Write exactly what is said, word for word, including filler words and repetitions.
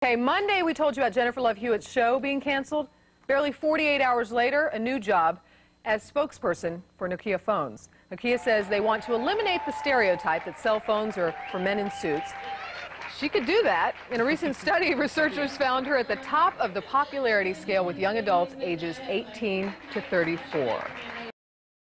Okay, Monday we told you about Jennifer Love Hewitt's show being canceled. Barely forty-eight hours later, a new job as spokesperson for Nokia phones. Nokia says they want to eliminate the stereotype that cell phones are for men in suits. She could do that. In a recent study, researchers found her at the top of the popularity scale with young adults ages eighteen to thirty-four.